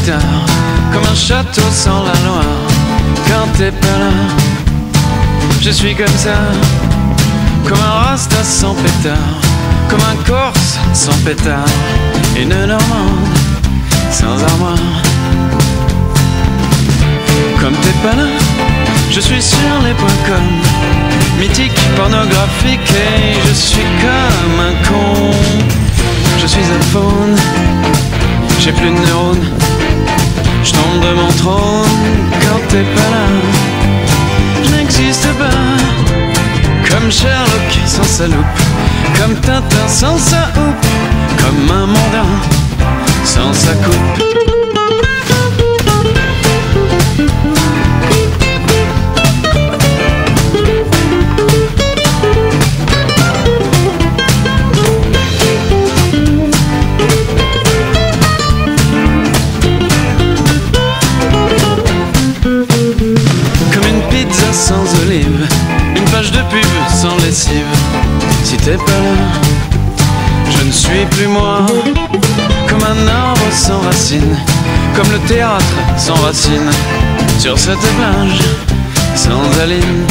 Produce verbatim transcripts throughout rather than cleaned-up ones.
pétard, comme un château sans la loi. Quand t'es pas là, je suis comme ça, comme un rasta sans pétard, comme un corse sans pétard, une normande sans armoire. Comme t'es pas là, je suis sur les points com, mythique, pornographique, et je suis comme un con. Je suis un faune, j'ai plus de neurones, je tombe de mon trône. Quand t'es pas là, je n'existe pas, comme Sherlock sans sa loupe, comme Tintin sans sa houppe, comme un mondain sans sa coupe. Sans olive, une page de pub sans lessive. Si t'es pas là, je ne suis plus moi, comme un arbre sans racines, comme le théâtre sans racines, sur cette plage sans aline.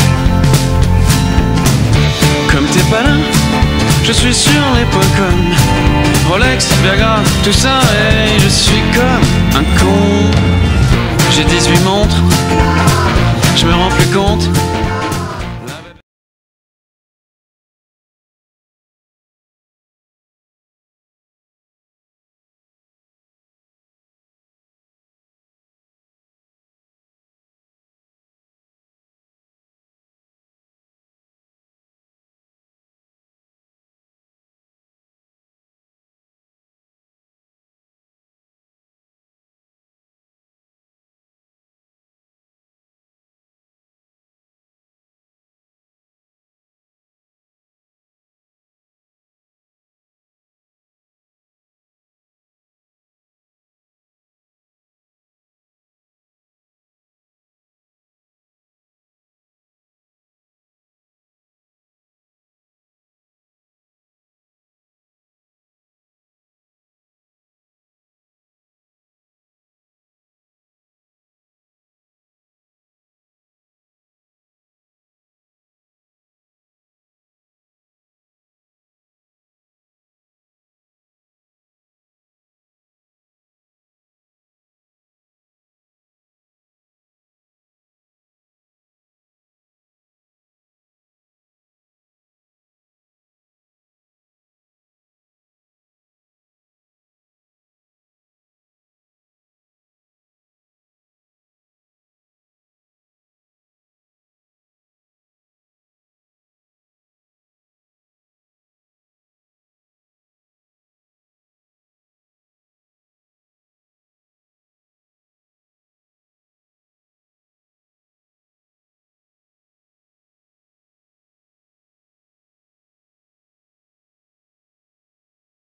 Comme t'es pas là, je suis sur les points com, Rolex, Viagra, tout ça, et je suis comme un con. J'ai dix-huit montres, je me rends plus compte